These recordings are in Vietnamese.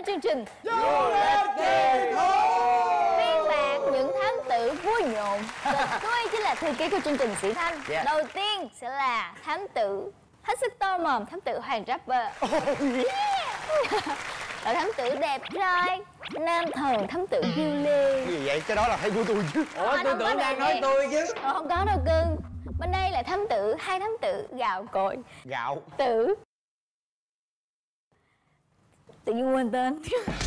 chương trình Du lịch kỳ thú. Phiên bản những thám tử vui nhộn. Tôi chính là thư ký của chương trình Sĩ Thanh. Đầu tiên sẽ là thám tử hết sức to mồm, thám tử Hoàng Rapper. Là thám tử đẹp trai nam thần, thám tử Diêu Lê. Cái gì vậy? Cái đó là hay của tôi chứ. Ủa tôi tưởng đang nói tôi chứ. Không có đâu cưng. Bên đây là thám tử, hai thám tử gạo cội. Gạo Tử. Tự nhiên quên tên.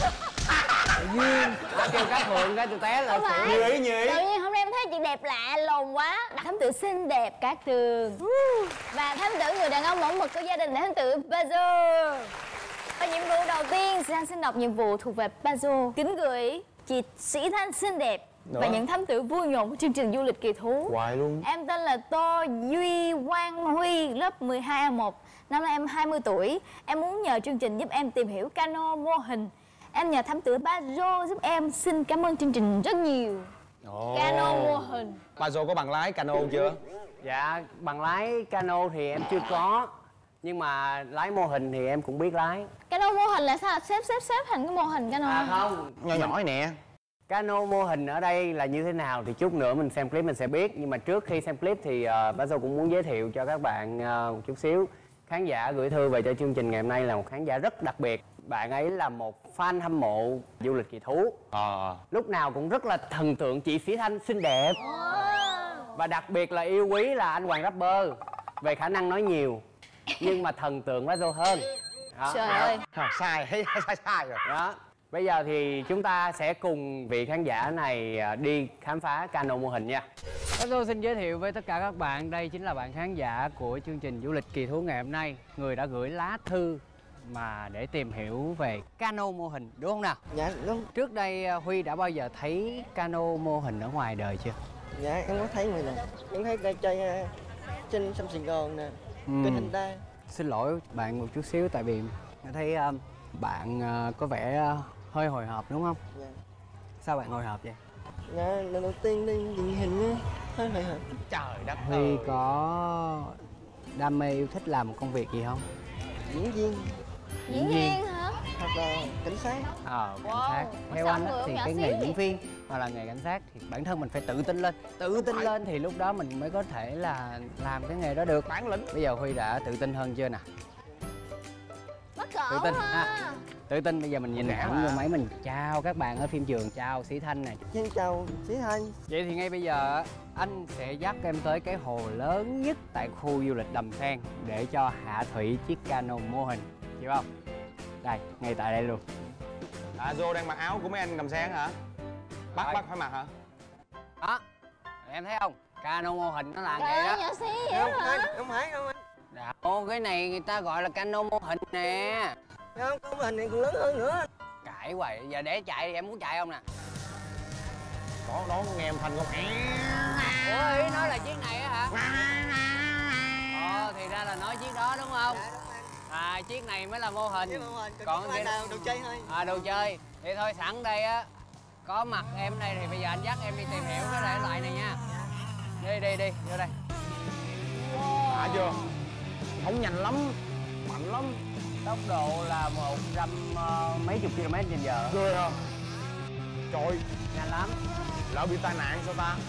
Duyên kêu cá phượng cái tôi té là Nhị nhị. Tự nhiên hôm nay em thấy chị đẹp lạ lùng quá. Thám tử xinh đẹp Cát Tường. Và thám tử người đàn ông mẫu mực của gia đình là thám tử Bazo. Và nhiệm vụ đầu tiên, Sĩ Thanh xin đọc nhiệm vụ thuộc về Bazo. Kính gửi chị Sĩ Thanh xinh đẹp và những thám tử vui nhộn của chương trình du lịch kỳ thú. Hoài luôn. Em tên là Tô Duy Quang Huy, lớp 12A1. Năm nay em 20 tuổi. Em muốn nhờ chương trình giúp em tìm hiểu cano mô hình. Em nhờ thám tử Bazo giúp em. Xin cảm ơn chương trình rất nhiều. Cano mô hình. Bazo có bằng lái cano chưa? Dạ, bằng lái cano thì em chưa có. Nhưng mà lái mô hình thì em cũng biết lái. Cano mô hình là sao? Xếp thành cái mô hình cano. À không, Nhỏ nhỏ nè. cano mô hình ở đây là như thế nào thì chút nữa mình xem clip mình sẽ biết. Nhưng mà trước khi xem clip thì Bazo cũng muốn giới thiệu cho các bạn một chút xíu. Khán giả gửi thư về cho chương trình ngày hôm nay là một khán giả rất đặc biệt. Bạn ấy là một fan hâm mộ du lịch kỳ thú. Lúc nào cũng rất là thần tượng chị Sĩ Thanh xinh đẹp. Và đặc biệt là yêu quý là anh Hoàng Rapper. Về khả năng nói nhiều nhưng mà thần tượng Bazo hơn. Đó. Trời ơi. Sai rồi. Đó. Bây giờ thì chúng ta sẽ cùng vị khán giả này đi khám phá cano mô hình nha. Bazo xin giới thiệu với tất cả các bạn, đây chính là bạn khán giả của chương trình du lịch kỳ thú ngày hôm nay, người đã gửi lá thư mà để tìm hiểu về cano mô hình, đúng không nào? Dạ đúng. Trước đây Huy đã bao giờ thấy cano mô hình ở ngoài đời chưa? Dạ em có thấy người nè. Em thấy đây chơi trên sông Sài Gòn nè, kênh Thanh Đa. Xin lỗi bạn một chút xíu tại vì em thấy bạn có vẻ hơi hồi hộp đúng không? Dạ. Sao bạn hồi hộp vậy? Dạ lần đầu tiên lên truyền hình á, hơi hồi hộp. Trời đất ơi. Huy có đam mê yêu thích làm một công việc gì không? Diễn viên Diễn viên hả? hoặc là cảnh sát. Cảnh sát. Theo Sao anh nữa, thì nhỏ cái xíu nghề vậy? diễn viên hoặc là nghề cảnh sát thì bản thân mình phải tự tin lên. Tự tin lên thì lúc đó mình mới có thể là làm cái nghề đó được. Bản lĩnh. Bây giờ Huy đã tự tin hơn chưa nè? Mắc cỡ Tự tin ha. ha. Tự tin, bây giờ mình nhìn thẳng vô máy mình chào các bạn ở phim trường, chào Sĩ Thanh này. Xin chào Sĩ Thanh. Vậy thì ngay bây giờ anh sẽ dắt em tới cái hồ lớn nhất tại khu du lịch Đầm Sen để cho hạ thủy chiếc cano mô hình, chịu không? Đây, ngay tại đây luôn. Bazo đang mặc áo của mấy anh Đầm Sen hả? Bắt phải mặc hả? Đó, em thấy không? Cano mô hình nó là vậy đó. Nhỏ xí vậy hả? Không phải. Đâu, cái này người ta gọi là cano mô hình nè. Không, con hình này còn lớn hơn nữa. Cãi hoài, giờ để chạy thì em muốn chạy không nè? Đó nghe âm thanh không? Ủa, ý nói là chiếc này á hả? Thì ra là nói chiếc đó đúng không? Chiếc này mới là mô hình. Còn cái nào đồ chơi thôi. Đồ chơi. Thì thôi sẵn đây á, có mặt em đây thì bây giờ anh dắt em đi tìm hiểu cái thể loại này nha. Đi, vô đây. Đã chưa? Không nhanh lắm, mạnh lắm. Tốc độ là 100 mấy chục km/h. Ghê hả? Trời, Nhanh lắm. lỡ bị tai nạn sao ta?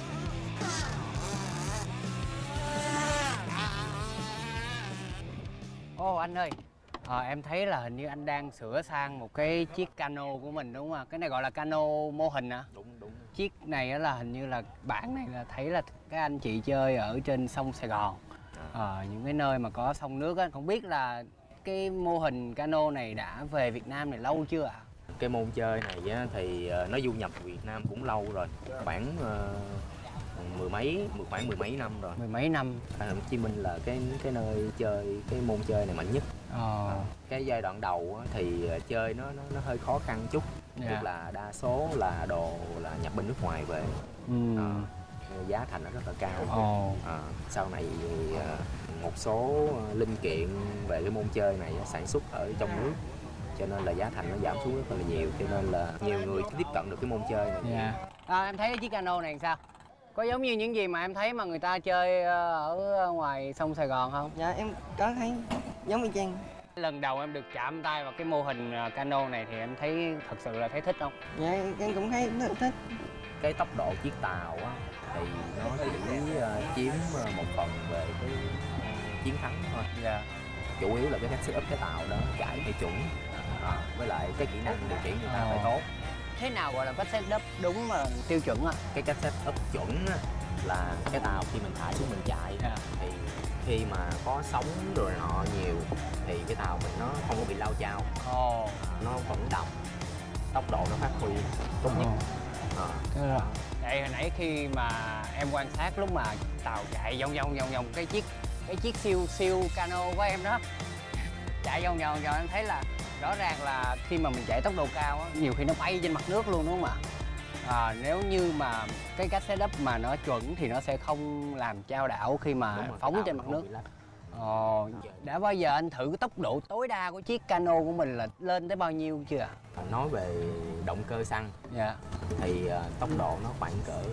Ô anh ơi, em thấy là hình như anh đang sửa sang một cái chiếc cano của mình đúng không ạ? Cái này gọi là cano mô hình hả? Đúng. Chiếc này á là hình như là bản này là thấy là các anh chị chơi ở trên sông Sài Gòn. Những cái nơi mà có sông nước á, không biết là cái mô hình cano này đã về Việt Nam này lâu chưa ạ? Cái môn chơi này á, thì nó du nhập Việt Nam cũng lâu rồi, khoảng mười mấy năm rồi. Mười mấy năm. Thành phố Hồ Chí Minh là cái nơi chơi cái môn chơi này mạnh nhất. Cái giai đoạn đầu á, thì chơi nó hơi khó khăn chút, tức là đa số là đồ là nhập bên nước ngoài về. Giá thành nó rất là cao. Sau này thì một số linh kiện về cái môn chơi này sản xuất ở trong nước, cho nên là giá thành nó giảm xuống rất là nhiều, cho nên là nhiều người tiếp cận được cái môn chơi này. Em thấy chiếc cano này sao? Có giống như những gì mà em thấy mà người ta chơi ở ngoài sông Sài Gòn không? Dạ em có thấy giống y chang. Lần đầu em được chạm tay vào cái mô hình cano này thì em thấy thật sự là thấy thích không? Dạ em cũng thấy rất thích. Cái tốc độ chiếc tàu á thì nó chỉ chiếm một phần về cái chiến thắng thôi. Dạ. Chủ yếu là cái cách setup cái tàu đó chạy phải chuẩn, với lại cái kỹ năng điều khiển người ta phải tốt. Thế nào gọi là cách setup đúng mà tiêu chuẩn á? Cái cách setup chuẩn á, là cái tàu khi mình thả xuống mình chạy thì khi mà có sóng rồi nọ nhiều thì cái tàu mình nó không có bị lao chao, nó vẫn đồng, tốc độ nó phát huy tốt nhất. Vậy hồi nãy khi mà em quan sát lúc mà tàu chạy vòng vòng cái chiếc siêu cano của em đó chạy vòng vòng em thấy là rõ ràng là khi mà mình chạy tốc độ cao á, nhiều khi nó bay trên mặt nước luôn đúng không ạ? Nếu như mà cái cách setup mà nó chuẩn thì nó sẽ không làm chao đảo khi mà phóng trên mặt nước. Đã bao giờ anh thử cái tốc độ tối đa của chiếc cano của mình là lên tới bao nhiêu chưa? Nói về động cơ xăng thì tốc độ nó khoảng cỡ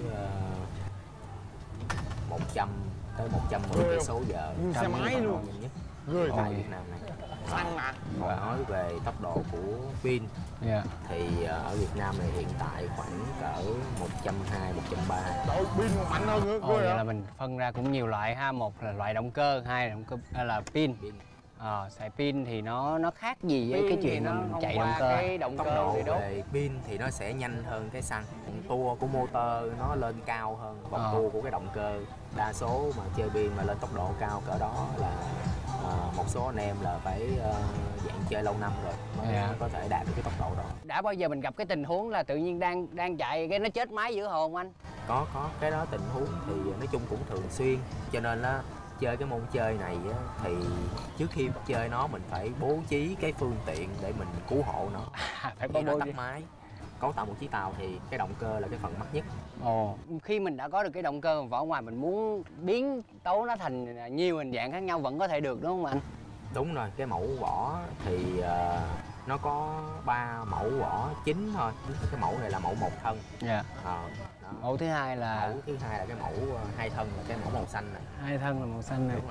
100 tới 110 cây số giờ. Xe máy luôn. Người tại Việt Nam này. Xăng mà. Còn nói về tốc độ của pin thì ở Việt Nam này hiện tại khoảng cỡ 120, 130. Trời, pin mạnh hơn nữa. Vậy là mình phân ra cũng nhiều loại ha. Một là loại động cơ, hai là động cơ là pin. Xài pin thì nó khác gì với cái chuyện mà mình chạy động cơ? Cái tốc độ về pin thì nó sẽ nhanh hơn cái xăng. Tua của motor nó lên cao hơn vòng tua của cái động cơ. Đa số mà chơi pin mà lên tốc độ cao cỡ đó là một số anh em là phải dạng chơi lâu năm rồi mới có thể đạt được cái tốc độ đó. Đã bao giờ mình gặp cái tình huống là tự nhiên đang chạy cái nó chết máy giữa hồ không anh? Có cái đó tình huống thì nói chung cũng thường xuyên, cho nên là chơi cái môn chơi này á, thì trước khi chơi nó mình phải bố trí cái phương tiện để mình cứu hộ nó. Phải có nó tắt máy. Cấu tạo một chiếc tàu thì cái động cơ là cái phần mắc nhất. Khi mình đã có được cái động cơ vỏ ngoài, mình muốn biến tấu nó thành nhiều hình dạng khác nhau vẫn có thể được đúng không anh? Đúng rồi, cái mẫu vỏ thì nó có 3 mẫu vỏ chính thôi. Cái mẫu này là mẫu 1 thân. Mẫu thứ hai là cái mẫu 2 thân là cái mẫu màu xanh này. 2 thân là màu xanh này.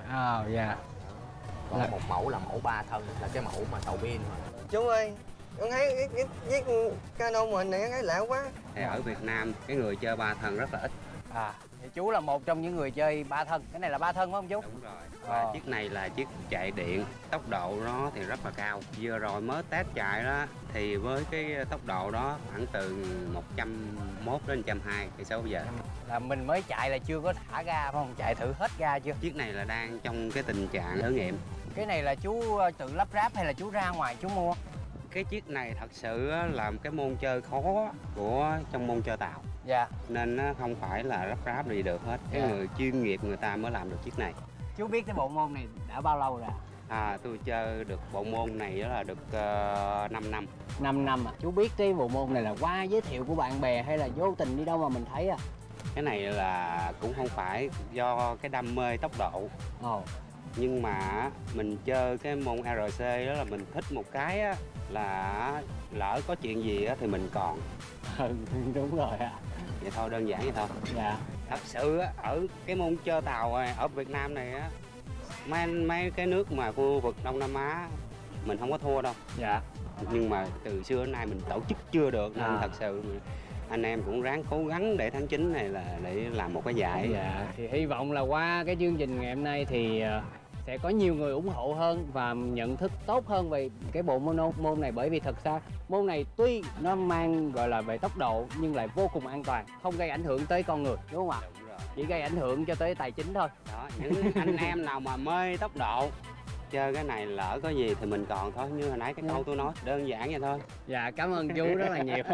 Còn một mẫu là mẫu 3 thân là cái mẫu mà tàu pin thôi. Chú ơi, con thấy cái chiếc cano mình này thấy lạ quá. Thì ở Việt Nam cái người chơi 3 thân rất là ít. Thì chú là một trong những người chơi 3 thân. Cái này là 3 thân phải không chú? Đúng rồi. Và chiếc này là chiếc chạy điện, tốc độ nó thì rất là cao. Vừa rồi mới test chạy đó thì với cái tốc độ đó khoảng từ 101 đến 120 cây số giờ. Là mình mới chạy là chưa có thả ga phải không? Chạy thử hết ga chưa? Chiếc này là đang trong cái tình trạng thử nghiệm. Cái này là chú tự lắp ráp hay là chú ra ngoài chú mua? Cái chiếc này thật sự là một cái môn chơi khó của trong môn chơi tàu. Nên nó không phải là lắp ráp gì được hết. Cái người chuyên nghiệp người ta mới làm được chiếc này. Chú biết cái bộ môn này đã bao lâu rồi? Tôi chơi được bộ môn này đó là được 5 năm. 5 năm à? Chú biết cái bộ môn này là qua giới thiệu của bạn bè hay là vô tình đi đâu mà mình thấy Cái này là cũng không phải do cái đam mê tốc độ. Nhưng mà mình chơi cái môn RC đó là mình thích một cái á, là lỡ có chuyện gì á thì mình còn. Đúng rồi Vậy thôi, đơn giản vậy thôi. Thật sự á, ở cái môn chơi tàu ở Việt Nam này á, mấy cái nước mà khu vực Đông Nam Á mình không có thua đâu. Nhưng mà từ xưa đến nay mình tổ chức chưa được nên thật sự anh em cũng ráng cố gắng để tháng 9 này là để làm một cái giải. Thì hy vọng là qua cái chương trình ngày hôm nay thì sẽ có nhiều người ủng hộ hơn và nhận thức tốt hơn về cái bộ môn này, bởi vì thật ra môn này tuy nó mang gọi là về tốc độ nhưng lại vô cùng an toàn, không gây ảnh hưởng tới con người đúng không ạ? Chỉ gây ảnh hưởng cho tới tài chính thôi. Đó, những anh em nào mà mê tốc độ chơi cái này lỡ có gì thì mình còn thôi, như hồi nãy cái câu tôi nói đơn giản vậy thôi. Cảm ơn chú rất là nhiều.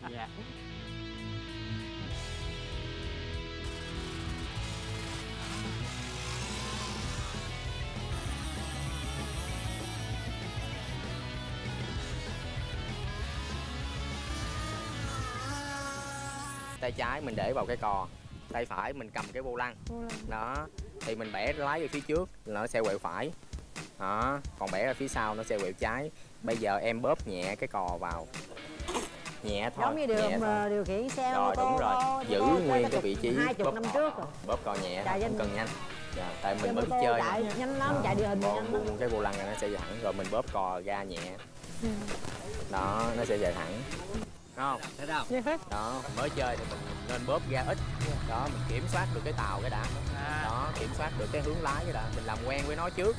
Tay trái mình để vào cái cò, tay phải mình cầm cái vô lăng. Đó, thì mình bẻ lái về phía trước nó sẽ quẹo phải. Đó, còn bẻ ra phía sau nó sẽ quẹo trái. Bây giờ em bóp nhẹ cái cò vào. Nhẹ thôi. Giống như điều khiển xe rồi, đúng rồi. Giữ nguyên cái vị trí. 20 năm trước rồi. Bóp cò nhẹ, không cần nhanh. Dạ, tại mình Xe mới mô tô chơi chạy nhanh lắm, chạy địa hình nhanh lắm. buông cái vô lăng này nó sẽ thẳng, rồi mình bóp cò ga nhẹ. Đó, nó sẽ về thẳng. Đúng không? Thấy không? Đó, mới chơi thì mình nên bóp ga ít. Đó, mình kiểm soát được cái tàu cái đã. Đó, kiểm soát được cái hướng lái cái đã. Mình làm quen với nó trước.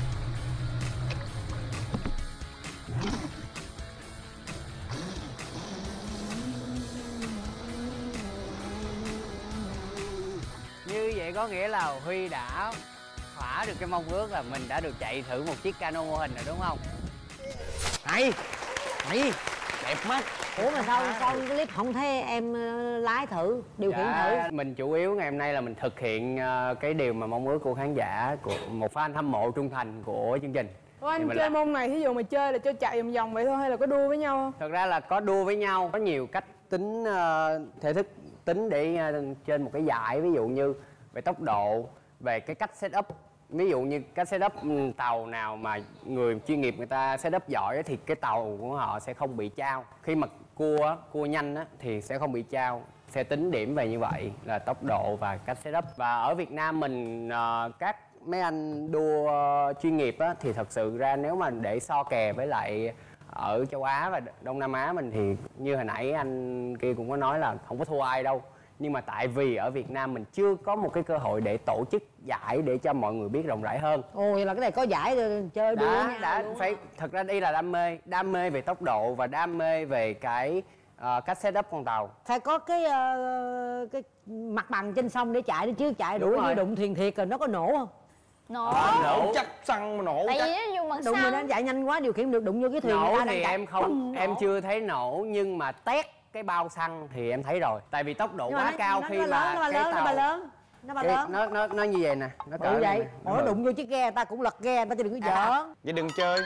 Như vậy có nghĩa là Huy đã thỏa được cái mong ước là mình đã được chạy thử một chiếc cano mô hình rồi đúng không? Hay, đẹp mắt. Ủa mà sao clip không thấy em lái thử, điều khiển thử? Mình chủ yếu ngày hôm nay là mình thực hiện cái điều mà mong ước của khán giả, của một fan hâm mộ trung thành của chương trình. Ủa anh chơi môn này, thí dụ mà chơi là cho chạy vòng vòng vậy thôi hay là có đua với nhau không? Thật ra là có đua với nhau, có nhiều cách tính thể thức tính để trên một cái giải, ví dụ như về tốc độ, về cái cách set up. Ví dụ như cách set up tàu nào mà người chuyên nghiệp người ta set up giỏi thì cái tàu của họ sẽ không bị chao. Khi mà cua nhanh thì sẽ không bị chao. Sẽ tính điểm về như vậy là tốc độ và cách set up. Và ở Việt Nam mình các mấy anh đua chuyên nghiệp thì thật sự ra nếu mà để so kè với lại ở châu Á và Đông Nam Á mình thì như hồi nãy anh kia cũng có nói là không có thua ai đâu. Nhưng mà tại vì ở Việt Nam mình chưa có một cái cơ hội để tổ chức giải để cho mọi người biết rộng rãi hơn. Ồ, vậy là cái này có giải chơi đua nhau đã phải. Thật ra đây là đam mê về tốc độ và đam mê về cái cách set up con tàu. Phải có cái mặt bằng trên sông để chạy chứ, chạy đuổi như đụng thuyền thiệt rồi nó có nổ không? Nổ. chắc xăng mà nổ. Tại chắc vì nó dùng bằng Đụng rồi nó xăng. chạy nhanh quá, điều khiển được, đụng vô cái thuyền Nổ người ta thì đang em chạy. không, em chưa thấy nổ nhưng mà tét cái bao xăng thì em thấy rồi. Tại vì tốc độ quá cao khi mà cái tàu nó như vậy nè, nó cỡ vậy. Ủa, nó đụng vô chiếc ghe ta cũng lật ghe ta, chứ đừng có giỡn. Vậy đừng chơi.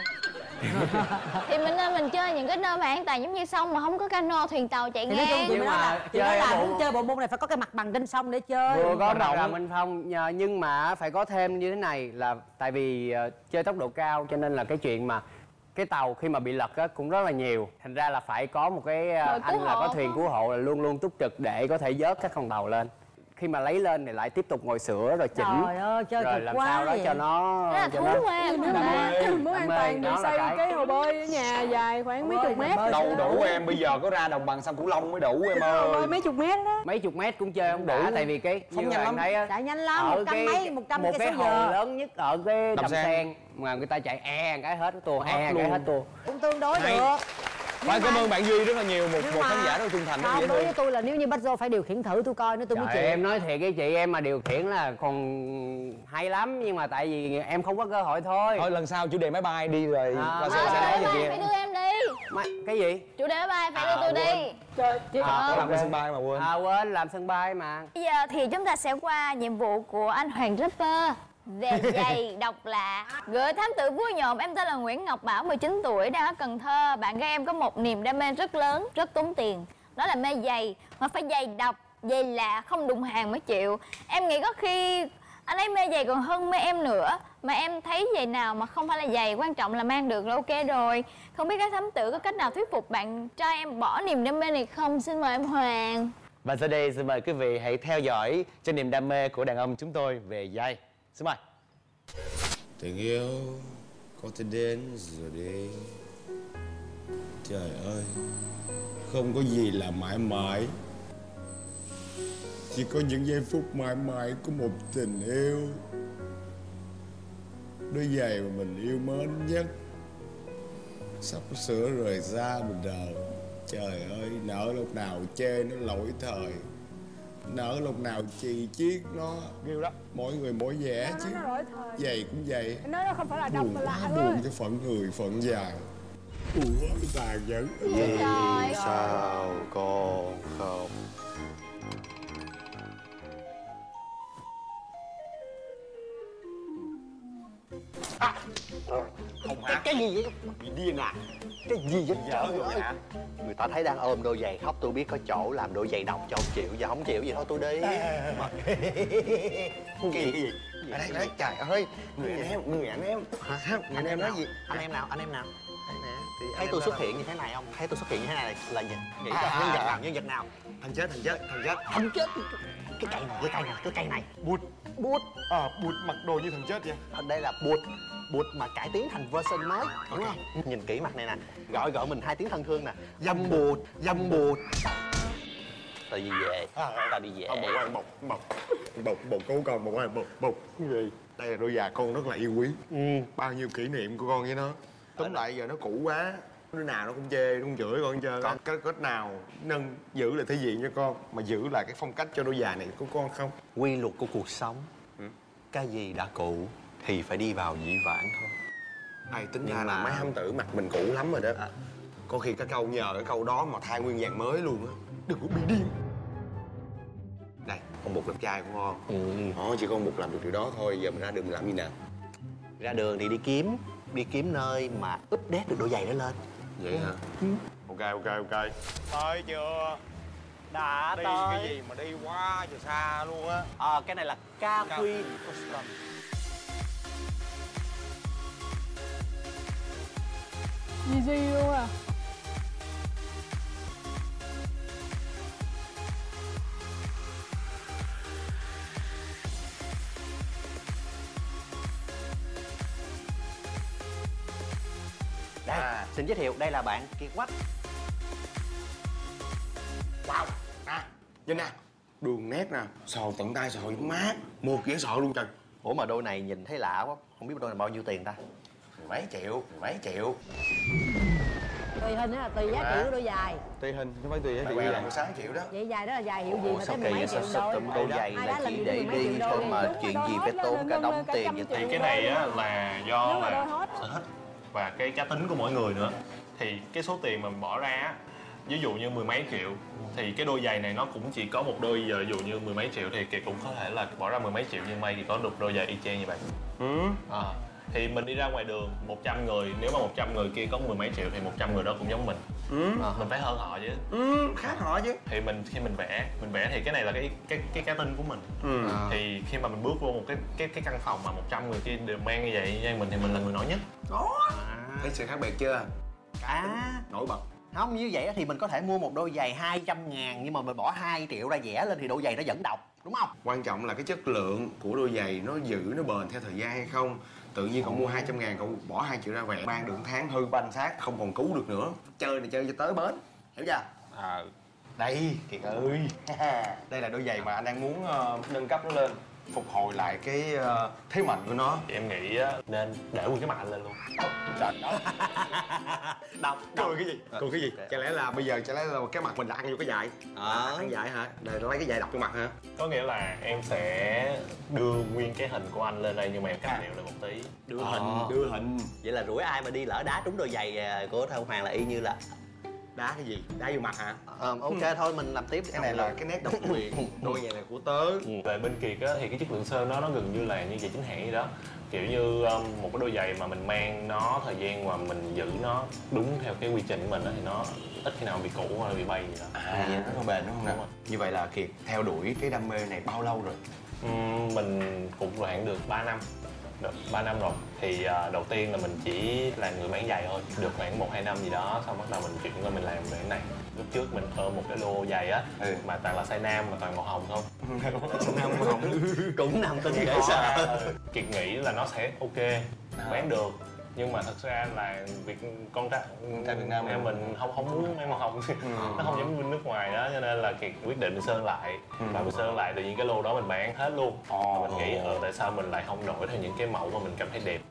Thì mình chơi những cái nơi mà an toàn giống như sông mà không có cano thuyền tàu chạy ngang. nhưng mà chơi bộ môn này phải có cái mặt bằng trên sông để chơi. vừa có mặt là Minh Phong nhưng mà phải có thêm như thế này là tại vì chơi tốc độ cao cho nên là cái chuyện mà cái tàu khi mà bị lật cũng rất là nhiều, thành ra là phải có một cái anh là có thuyền cứu hộ là luôn luôn túc trực để có thể vớt các con tàu lên. Khi mà lấy lên thì lại tiếp tục ngồi sửa rồi chỉnh. Trời ơi, chơi rồi làm sao đó vậy. cho nó Rất là thú mà. Muốn an toàn thì xây cái hồ bơi ở nhà dài khoảng mấy chục mét. Đâu đủ em, bây giờ có ra đồng bằng sông Cửu Long mới đủ em ơi. Bơi mấy chục mét đó. Mấy chục mét cũng chơi không đủ, tại vì cái Phóng nhanh lắm. Chạy nhanh lắm, ở 100 mấy, 100 một cái cây hồ số giờ. lớn nhất ở cái Đầm Sen mà người ta chạy cái hết tua, cái hết tua. Cũng tương đối được. Phải cảm ơn bạn Duy rất là nhiều, một khán giả rất trung thành, rất dễ đối với thương. tôi là nếu như Bách Dô phải điều khiển thử tôi coi nữa tôi mới chịu. Em nói thiệt cái chị, em mà điều khiển là còn hay lắm nhưng mà tại vì em không có cơ hội thôi. Thôi lần sau chủ đề máy bay đi rồi Ba sẽ nói về kia. Phải đưa em đi. Cái gì? Chủ đề máy bay phải đưa tôi đi. Trời, chị Có làm cái sân bay mà quên. Quên làm sân bay mà. Bây giờ thì chúng ta sẽ qua nhiệm vụ của anh Hoàng Rapper về giày độc lạ. Gửi thám tử vui nhộn, em tên là Nguyễn Ngọc Bảo, 19 tuổi, đang ở Cần Thơ. Bạn gái em có một niềm đam mê rất lớn, rất tốn tiền. Đó là mê giày, mà phải giày độc, giày lạ, không đụng hàng mới chịu. Em nghĩ có khi anh ấy mê giày còn hơn mê em nữa. Mà em thấy giày nào mà không phải là giày, quan trọng là mang được là ok rồi. Không biết các thám tử có cách nào thuyết phục bạn trai em bỏ niềm đam mê này không? Xin mời em Hoàng. Và sau đây xin mời quý vị hãy theo dõi cho niềm đam mê của đàn ông chúng tôi về giày. Xin mời. Tình yêu có thể đến rồi đi. Trời ơi, không có gì là mãi mãi. Chỉ có những giây phút mãi mãi của một tình yêu. Đôi giày mà mình yêu mến nhất sắp sửa rời xa mình rồi. Trời ơi, nỡ lúc nào chê nó lỗi thời, nỡ lúc nào chì chiết nó. Kêu đó. Mỗi người mỗi vẻ chứ. Giày cũng vậy. Nói nó không phải là độc mà lạ thôi. Buồn cái phận người phận dài. Ủa tàn nhẫn. Trời Sao con không? Không hả? Cái gì vậy? Bị điên à? Cái gì vậy? Trời ơi! Người ta thấy đang ôm đôi giày khóc, tôi biết có chỗ làm đôi giày độc cho ông chịu. Giờ không chịu gì thôi tôi đi. Cái gì? Ở đây, đấy, trời ơi! Người anh em. Hả? Người anh em nói gì? Anh em nào? Đây nè. Thấy tôi xuất hiện như thế này không? Thấy tôi xuất hiện như thế này là gì? Nghĩ cho nhân vật nào? Thằng chết. cây này, cái cây này. Bụt. Bụt mặc đồ như thằng chết vậy. Đây là bụt mà cải tiến thành version mới, đúng không? Nhìn kỹ mặt này nè, gọi mình 2 tiếng thân thương nè. Dâm bụt. Tao đi về. Tao đi về. Bột cứu con, bột. Cái gì? Đây là đôi giày con rất là yêu quý. Bao nhiêu kỷ niệm của con với nó. Tóm lại giờ nó cũ quá. Đứa nào nó cũng chê, nó cũng chửi con hết trơn. Có cách nào nâng giữ lại thể diện cho con mà giữ lại cái phong cách cho đôi giày này của con không? Quy luật của cuộc sống. Cái gì đã cũ thì phải đi vào dĩ vãng thôi. Này tính ra là mấy ham tử mặt mình cũ lắm rồi đó. Có khi cái câu nhờ cái câu đó mà thay nguyên dàn mới luôn á. Đừng có bị điên. Đây, con Bụt đẹp trai của con. Chỉ con Bụt làm được điều đó thôi. Giờ mình ra đường mình làm gì nào? Ra đường thì đi kiếm nơi mà update được đôi giày đó lên. Vậy hả? Ok. Tới chưa? Đã đi tới. Cái gì mà đi quá giờ xa luôn á. Cái này là Capri Custom. Easy luôn à. Đây, xin giới thiệu, đây là bạn Kiệt Quách. Wow, nhìn nè, đường nét nè, sò tận tay sò mát, mua kia sò luôn trời. Ủa mà đôi này nhìn thấy lạ quá, không biết đôi này bao nhiêu tiền ta? Mấy triệu. Tùy hình đó là tùy giá trị của đôi giày. Tùy hình, không phải tùy giá trị. Mày là 16 triệu đó. Vậy giày đó là giày hiệu gì mà tới mười mấy triệu đôi? Đôi giày là chỉ để đi thôi mà chuyện gì phải tốn cả đống tiền vậy. Thì cái này á là do là sở thích và cái cá tính của mỗi người nữa. Thì cái số tiền mà mình bỏ ra á, ví dụ như mười mấy triệu thì cái đôi giày này nó cũng chỉ có một đôi, giờ ví dụ như mười mấy triệu thì Kiệt cũng có thể là bỏ ra mười mấy triệu nhưng may thì có được đôi giày y chang như vậy. Thì mình đi ra ngoài đường 100 người, nếu mà 100 người kia có mười mấy triệu thì 100 người đó cũng giống mình. Mình phải hơn họ chứ. Khác họ chứ. Thì khi mình vẽ thì cái này là cái cá tính của mình. Thì khi mà mình bước vô một cái căn phòng mà 100 người kia đều mang như vậy như mình thì mình là người nổi nhất. Đó. Thấy sự khác biệt chưa? Nổi bật. Không, như vậy thì mình có thể mua một đôi giày 200.000 nhưng mà mình bỏ 2 triệu ra vẽ lên thì đôi giày nó vẫn độc, đúng không? Quan trọng là cái chất lượng của đôi giày nó giữ, nó bền theo thời gian hay không. Tự nhiên cậu mua 200.000, cậu bỏ 2 triệu ra vẽ, ban được tháng hư banh xác, không còn cứu được nữa. Chơi này chơi cho tới bến, hiểu chưa? Đây, Kiệt ơi. Đây là đôi giày mà anh đang muốn nâng cấp nó lên, phục hồi lại cái thế mạnh của nó. Thì em nghĩ nên để nguyên cái mặt anh lên luôn. Trời ơi. Cười cái gì? Cười cái gì? Chả lẽ là bây giờ cái mặt mình là ăn vô cái giày? Ăn giày hả? Để lấy cái giày đập vô mặt hả? Có nghĩa là em sẽ đưa nguyên cái hình của anh lên đây nhưng mà em cắt điệu lại một tí. Đưa hình. Vậy là rủi ai mà đi lỡ đá trúng đôi giày của Thao Hoàng là y như là đá cái gì? Đá vô mặt hả? Ok thôi mình làm tiếp. Cái này là cái nét độc quyền. Đôi giày này của tớ. Về bên Kiệt á thì cái chất lượng sơn nó gần như là như giày chính hãng vậy đó. Kiểu như một cái đôi giày mà mình mang nó thời gian mà mình giữ nó đúng theo cái quy trình của mình á thì nó ít khi nào bị cũ hoặc là bị bay gì đó. Vậy nó không bền đúng không nào? Như vậy là Kiệt theo đuổi cái đam mê này bao lâu rồi? Mình cũng khoảng được 3 năm. Được 3 năm rồi. Thì đầu tiên là mình chỉ là người bán giày thôi. Được khoảng 1-2 năm gì đó. Xong bắt đầu mình chuyển qua mình làm về cái này. Lúc trước mình ôm một cái lô giày á mà toàn là size nam mà toàn màu hồng không. Nam màu hồng cũng nằm tin dễ sợ. Kiệt nghĩ là nó sẽ ok, bán được. Nhưng mà thật ra là con trai Việt Nam mình không muốn mấy màu hồng. Nó không giống bên nước ngoài đó, cho nên là Kiệt quyết định mình sơn lại. Và mình sơn lại tự nhiên cái lô đó mình bán hết luôn. Mình nghĩ tại sao mình lại không đổi theo những cái mẫu mà mình cảm thấy đẹp.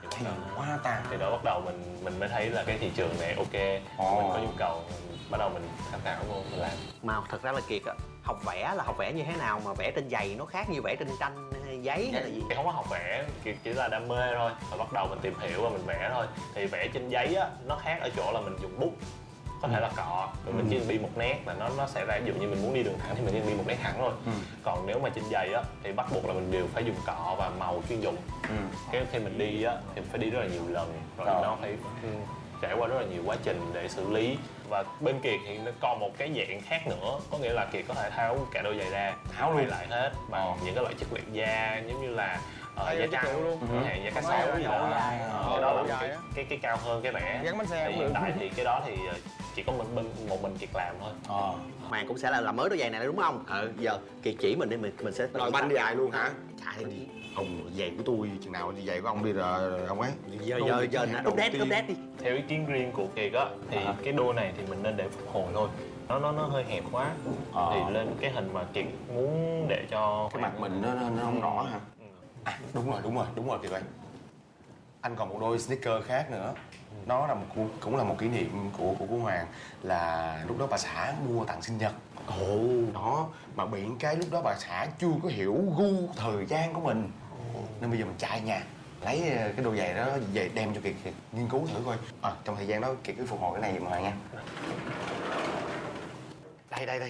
Thì đó bắt đầu mình mới thấy là cái thị trường này ok, mình có nhu cầu, bắt đầu mình tham khảo luôn, mình làm. Mà thật ra là Kiệt á, học vẽ như thế nào mà vẽ trên giày nó khác như vẽ trên tranh giấy hay là gì? Không có học vẽ, Kiệt chỉ là đam mê thôi. Và bắt đầu mình tìm hiểu và mình vẽ thôi. Thì vẽ trên giấy á, nó khác ở chỗ là mình dùng bút, có thể là cọ, rồi mình chỉ đi một nét là nó sẽ ra. Ví dụ như mình muốn đi đường thẳng thì mình chỉ đi một nét thẳng thôi. Còn nếu mà trên giày á thì bắt buộc là mình đều phải dùng cọ và màu chuyên dụng. Cái khi mình đi á thì phải đi rất là nhiều lần, rồi nó phải trải qua rất là nhiều quá trình để xử lý. Và bên Kiệt thì nó còn một cái dạng khác nữa, có nghĩa là Kiệt có thể tháo cả đôi giày ra, tháo lại hết bằng những cái loại chất liệu da giống như là da trắng, da cá sấu gì đó. Cái đó làm cái cao hơn cái vẽ. Gắn bánh xe cũng được. Hiện tại thì cái đó thì chỉ có một mình Kiệt làm thôi. Hoàng cũng sẽ là làm mới đôi giày này đúng không? Giờ Kiệt chỉ mình đi, mình sẽ Rồi banh dài luôn hả? chạy đi. Ông giày của tôi chừng nào thì giày của ông đi rồi ông ấy. Giờ update đi. Theo ý kiến riêng của Kiệt á thì cái đôi này thì mình nên để phục hồi thôi. Nó hơi hẹp quá. Thì lên cái hình mà Kiệt muốn để cho cái mặt mình nó không rõ hả? Đúng rồi Kiệt ơi. Anh còn một đôi sneaker khác nữa. Nó là cũng là một kỷ niệm của Hoàng, là lúc đó bà xã mua tặng sinh nhật. Đó, mà bị cái lúc đó bà xã chưa có hiểu gu thời gian của mình, nên bây giờ mình chạy nhà lấy cái đôi giày đó về đem cho Kiệt nghiên cứu thử coi. Trong thời gian đó Kiệt cứ phục hồi cái này giùm Hoàng nha. Đây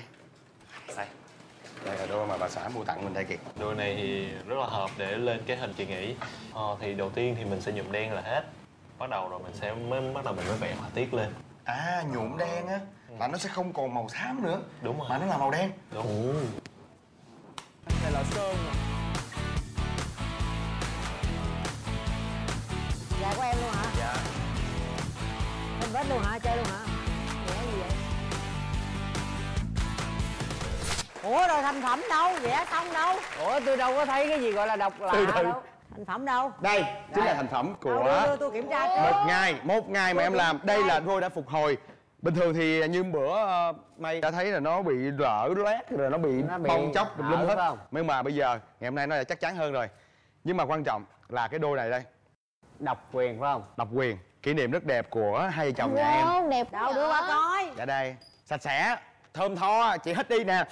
là đôi mà bà xã mua tặng mình đây Kiệt. Đôi này thì rất là hợp để lên cái hình chị nghĩ. Thì đầu tiên thì mình sẽ nhuộm đen là hết. Bắt đầu rồi mình mới vẽ họa tiết lên. Nhuộm đen á là nó sẽ không còn màu xám nữa. Đúng rồi. Mà nó là màu đen. Đúng. Này là sơn mà. Dạ của em luôn hả? Dạ. Em vết luôn hả? Chơi luôn hả? Vẽ gì vậy? Ủa rồi thành phẩm đâu? Vẽ xong đâu? Ủa tôi đâu có thấy cái gì gọi là độc lạ đâu. Thành phẩm đâu? Đây chính là thành phẩm của đưa tôi kiểm tra cho. một ngày mà em làm. Đây là đôi đã phục hồi. Bình thường thì như bữa May đã thấy là nó bị lở loét rồi, nó bị bong chóc tùm lum hết. Nhưng mà bây giờ ngày hôm nay nó đã chắc chắn hơn rồi. Nhưng mà quan trọng là cái đôi này đây. Độc quyền phải không? Độc quyền. Kỷ niệm rất đẹp của hai vợ chồng nhà em. Đẹp đâu, đưa qua coi. Dạ đây. Sạch sẽ, thơm tho, chị hít đi nè.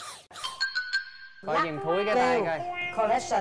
Coi nhìn thúi cái tay coi. Collection.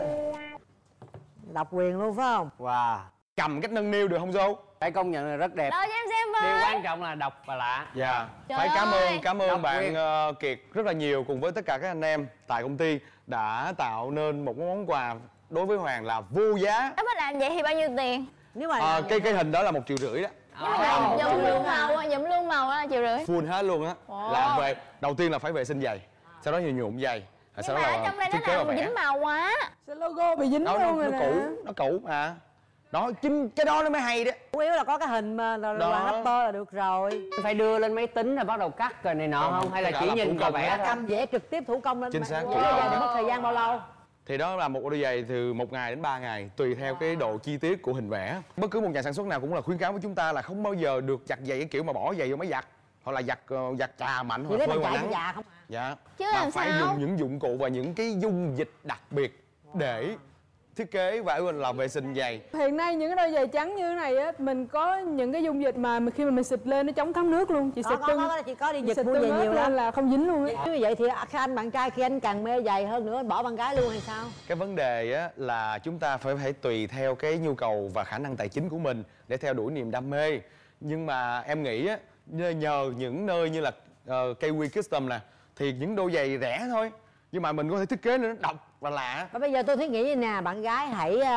Độc quyền luôn phải không? Wow. Cầm cách nâng niu được không Dô? Phải công nhận là rất đẹp. Đâu cho em xem với. Điều quan trọng là độc và lạ. Dạ. Trời Phải cảm ơn Độc bạn quyền. Kiệt rất là nhiều, cùng với tất cả các anh em tại công ty đã tạo nên một món quà đối với Hoàng là vô giá. Nếu mà làm vậy thì bao nhiêu tiền? Nếu mà cái hình đó là 1,5 triệu đó. Nhuộm luôn màu đó là 1,5 triệu. Full hết luôn á. Là về đầu tiên là phải vệ sinh giày, sau đó thì nhuộm giày, Nhưng mà ở trong đây nó làm dính màu quá. Sao logo bị dính đó, luôn rồi nè. nó cũ mà. Đó, chính cái đó nó mới hay đó. chủ yếu là có cái hình mà là rapper là được rồi. Phải đưa lên máy tính rồi bắt đầu cắt rồi này nọ không? Hay là chỉ nhìn vào vẽ thôi? Cầm vẽ trực tiếp thủ công lên. Chính xác. Mất thời gian bao lâu? Thì đó là một đôi giày từ 1 ngày đến 3 ngày tùy theo cái độ chi tiết của hình vẽ. Bất cứ một nhà sản xuất nào cũng là khuyến cáo với chúng ta là không bao giờ được giặt giày cái kiểu mà bỏ giày vô máy giặt, hoặc là giặt trà mạnh hoặc là phơi ngoài nắng. Dạ không? Dạ. Chứ mà làm phải sao? dùng những dụng cụ và những cái dung dịch đặc biệt để thiết kế và làm vệ sinh giày. Hiện nay những cái đôi giày trắng như thế này á, mình có những cái dung dịch mà khi mà mình xịt lên nó chống thấm nước luôn. Chị xịt chị có đi giật xịt mua giày nhiều lắm là không dính luôn á. Như vậy thì anh bạn trai khi anh càng mê giày hơn nữa, anh bỏ bạn gái luôn hay sao? Cái vấn đề á là chúng ta phải tùy theo cái nhu cầu và khả năng tài chính của mình để theo đuổi niềm đam mê. Nhưng mà em nghĩ á, nhờ những nơi như là KW Custom nè, thì những đôi giày rẻ thôi, nhưng mà mình có thể thiết kế nó độc và lạ. Và bây giờ tôi thấy nghĩ như nè, bạn gái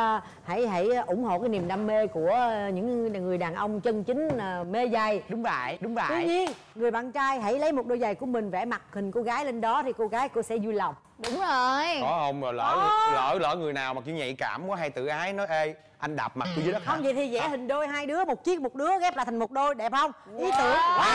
hãy ủng hộ cái niềm đam mê của những người đàn ông chân chính mê giày. Đúng vậy. Tuy nhiên, người bạn trai hãy lấy một đôi giày của mình vẽ mặt hình cô gái lên đó thì cô gái cô sẽ vui lòng. Đúng rồi. Có không? Rồi lỡ người nào mà kiểu nhạy cảm quá hay tự ái nói ê anh đạp mặt tôi dưới đất. Không vậy thì vẽ hình đôi hai đứa, một chiếc một đứa ghép lại thành một đôi, đẹp không? Ý tưởng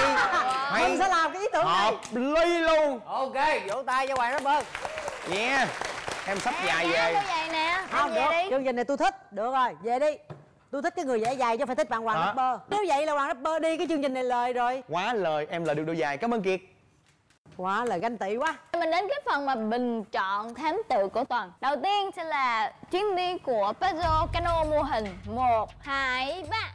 mình sẽ làm cái ý tưởng này. Hợp ly luôn. Ok, vỗ tay cho Hoàng Rapper. Yeah. Em sắp dài về. Đôi giày nè. Không về được, đi. chương trình này tôi thích. Được rồi, về đi. Tôi thích cái người vẽ giày chứ phải thích bạn Hoàng Rapper. Nếu vậy là Hoàng Rapper đi, cái chương trình này lời rồi. Quá lời, em là được đôi giày. Cảm ơn Kiệt. Quá là ganh tị quá. Mình đến cái phần mà bình chọn thám tử của tuần. Đầu tiên sẽ là chuyến đi của Pedro Cano mô hình 1, 2, 3.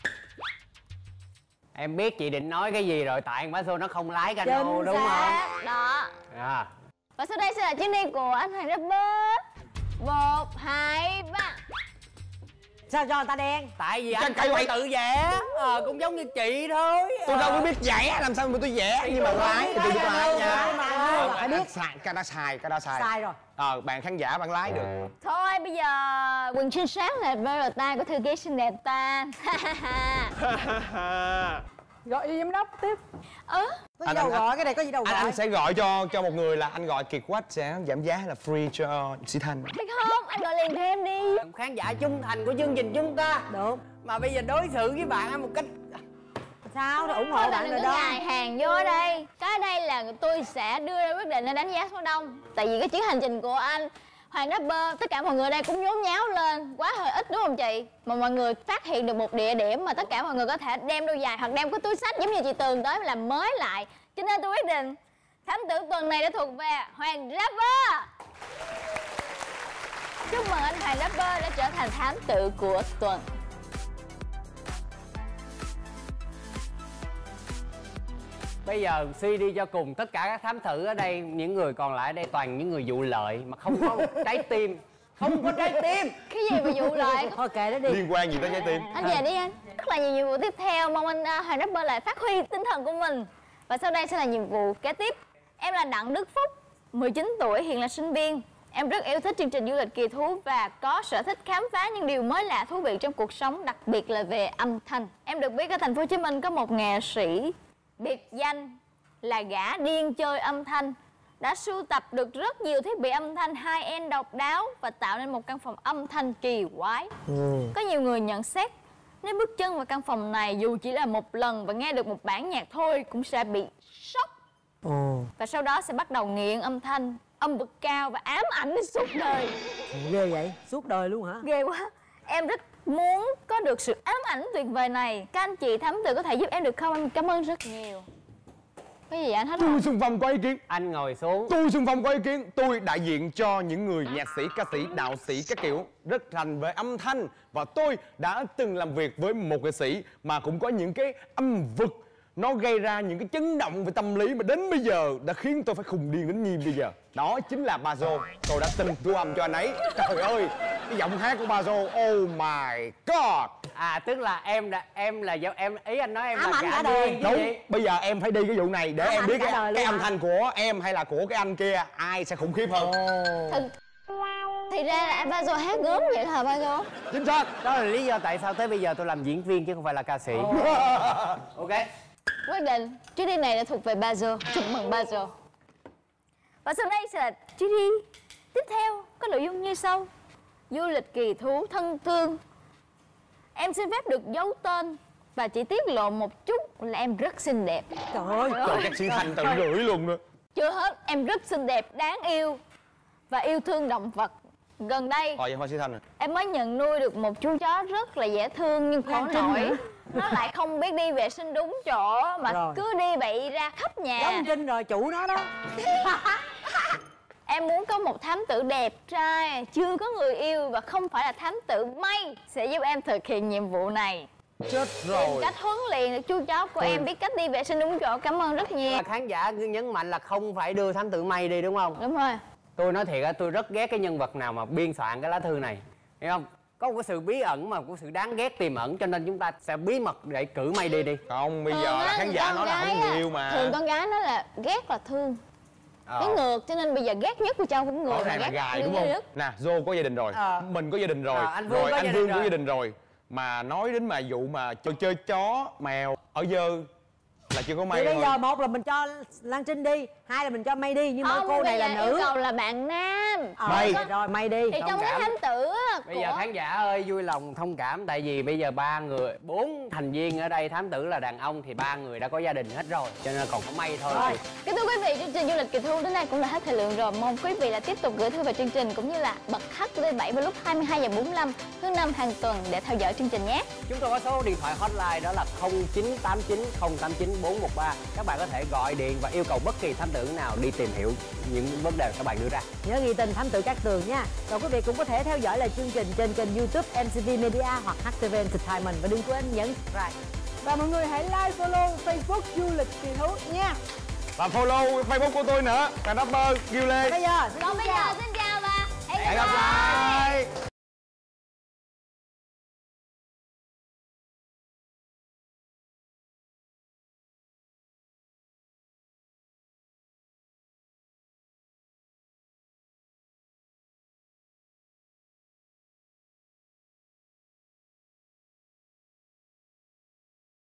Em biết chị định nói cái gì rồi, tại Bá Xô nó không lái cano đúng không? Đó. Và sau đây sẽ là chuyến đi của anh Hoàng Rapper 1, 2, 3. Sao cho người ta đen? Tại vì anh phải tự vẽ, cũng giống như chị thôi. Tôi đâu có biết vẽ, làm sao mà tôi vẽ nhưng mà lái thì tôi biết lái nha. Phải biết Cái đó sai. sai rồi. Bạn khán giả bạn lái được. Thôi bây giờ quần xinh sáng là vơ tay của thư ký xinh đẹp ta. Gọi đi giám đốc tiếp. Có gì đâu gọi, cái này có gì đâu gọi. Anh sẽ gọi cho một người là anh gọi Kiệt Quách sẽ giảm giá là free cho Sĩ Thanh. Hay không? Anh gọi liền cho em đi. Khán giả trung thành của chương trình chúng ta. Được. mà bây giờ đối xử với bạn một cách sao để ủng hộ Thôi bạn đừng rồi có đó. gài hàng vô ở đây. Cái đây là tôi sẽ đưa ra quyết định để đánh giá số đông. Tại vì cái chuyến hành trình của anh Hoàng Rapper, tất cả mọi người ở đây cũng nhốn nháo lên quá hơi ít đúng không chị? Mà mọi người phát hiện được một địa điểm mà tất cả mọi người có thể đem đôi giày hoặc đem cái túi xách giống như chị Tường tới làm mới lại. Cho nên tôi quyết định thám tử tuần này đã thuộc về Hoàng Rapper. Chúc mừng anh Hoàng Rapper đã trở thành thám tử của tuần. Bây giờ suy đi cho cùng, tất cả các thám tử ở đây, những người còn lại ở đây toàn những người vụ lợi mà không có trái tim. Không có trái tim. Cái gì mà vụ lợi? Thôi kệ nó đi. Liên quan gì tới trái tim? Anh về đi anh. Rất là nhiều nhiệm vụ tiếp theo, mong anh Hoàng Rapper lại phát huy tinh thần của mình. Và sau đây sẽ là nhiệm vụ kế tiếp. Em là Đặng Đức Phúc, 19 tuổi, hiện là sinh viên. Em rất yêu thích chương trình du lịch kỳ thú và có sở thích khám phá những điều mới lạ thú vị trong cuộc sống, đặc biệt là về âm thanh. Em được biết ở thành phố Hồ Chí Minh có một nghệ sĩ biệt danh là gã điên chơi âm thanh, đã sưu tập được rất nhiều thiết bị âm thanh high-end độc đáo và tạo nên một căn phòng âm thanh kỳ quái. Có nhiều người nhận xét nếu bước chân vào căn phòng này dù chỉ là một lần và nghe được một bản nhạc thôi cũng sẽ bị sốc. Và sau đó sẽ bắt đầu nghiện âm thanh, âm vực cao và ám ảnh đến suốt đời. Ghê vậy? Suốt đời luôn hả? Ghê quá. Em rất muốn có được sự ám ảnh tuyệt vời này. Các anh chị thám tử có thể giúp em được không? Em cảm ơn rất nhiều. Cái gì anh hết rồi? Tôi xung phong có ý kiến. Anh ngồi xuống. Tôi xung phong có ý kiến. Tôi đại diện cho những người nhạc sĩ, ca sĩ, đạo sĩ các kiểu rất rành về âm thanh. Và tôi đã từng làm việc với một nghệ sĩ mà cũng có những cái âm vực nó gây ra những cái chấn động về tâm lý mà đến bây giờ đã khiến tôi phải khùng điên đến như bây giờ. Đó chính là Bazo. Tôi đã từng thu âm cho anh ấy. Trời ơi, cái giọng hát của Bazo, oh my god. À, tức là em ý anh nói em Ám là ảnh gã cả đời. điên. Đúng, bây giờ em phải đi cái vụ này để Ám em ảnh biết cả đời cái luôn âm hả? thanh của em hay là của cái anh kia ai sẽ khủng khiếp hơn. Thì ra là em Bazo hát gớm vậy hả Bazo? Chính xác. Đó là lý do tại sao tới bây giờ tôi làm diễn viên chứ không phải là ca sĩ. Ok. Quyết định chuyến đi này đã thuộc về Bazo. Chúc mừng Bazo. Và sau đây sẽ là chuyến đi tiếp theo có nội dung như sau: du lịch kỳ thú thân thương. Em xin phép được giấu tên và chỉ tiết lộ một chút là em rất xinh đẹp. Trời ơi. Trời, các sĩ Thành tự gửi luôn nữa. Chưa hết, em rất xinh đẹp, đáng yêu và yêu thương động vật. Gần đây Thôi Hoa Sĩ Thành à. em mới nhận nuôi được một chú chó rất là dễ thương nhưng khổ nổi nó lại không biết đi vệ sinh đúng chỗ mà Rồi. cứ đi bậy ra khắp nhà. Giống Trinh rồi, chủ nó đó. Em muốn có một thám tử đẹp trai, chưa có người yêu và không phải là thám tử May sẽ giúp em thực hiện nhiệm vụ này. Chết Tìm rồi. cách huấn luyện được chú chó của em biết cách đi vệ sinh đúng chỗ. Cảm ơn rất nhiều. Khán giả cứ nhấn mạnh là không phải đưa thám tử May đi đúng không? Đúng rồi. Tôi nói thiệt á, tôi rất ghét cái nhân vật nào mà biên soạn cái lá thư này, hiểu không? Có một cái sự bí ẩn mà một sự đáng ghét tiềm ẩn, cho nên chúng ta sẽ bí mật để cử May đi. Không, bây giờ là khán giả nói là không nhiều mà. Thường con gái nói là ghét là thương. Cái ngược, cho nên bây giờ ghét nhất của Châu cũng ngược. Cái này là ghét gài yêu đúng không? nhất. Nè, Joe có gia đình rồi, mình có gia đình rồi, anh Vương rồi có anh gia Vương đình có rồi. gia đình rồi. Mà nói đến mà vụ mà chơi chó, mèo ở dơ là chưa có May Thì bây thôi. giờ một là mình cho Lan Trinh đi, hai là mình cho May đi, nhưng mà Không, cô này là bây giờ nữ. yêu cầu là bạn nam. May. Rồi May đi. Thì trong cái cảm. thám tử á, Bây giờ khán giả ơi, vui lòng thông cảm, tại vì bây giờ 4 thành viên ở đây thám tử là đàn ông thì 3 người đã có gia đình hết rồi, cho nên còn có May thôi. Rồi. Kính thưa quý vị, chương trình du lịch kỳ thu đến đây cũng là hết thời lượng rồi. Mong quý vị là tiếp tục gửi thư vào chương trình cũng như là bật HTV7 vào lúc 22h45 thứ năm hàng tuần để theo dõi chương trình nhé. Chúng tôi có số điện thoại hotline đó là 0989 089 413. Các bạn có thể gọi điện và yêu cầu bất kỳ thám tử nào đi tìm hiểu những vấn đề các bạn đưa ra. Nhớ ghi tên thám tử Cát Tường nha. Rồi quý vị cũng có thể theo dõi lại chương trình trên kênh YouTube MCV Media hoặc HTV Entertainment và đừng quên nhấn subscribe. Và mọi người hãy like, follow Facebook du lịch kỳ thú nha. Và follow Facebook của tôi nữa, Hoàng Rapper, Ghiu Lê. Bây giờ Còn bây giờ xin chào và Hẹn gặp lại.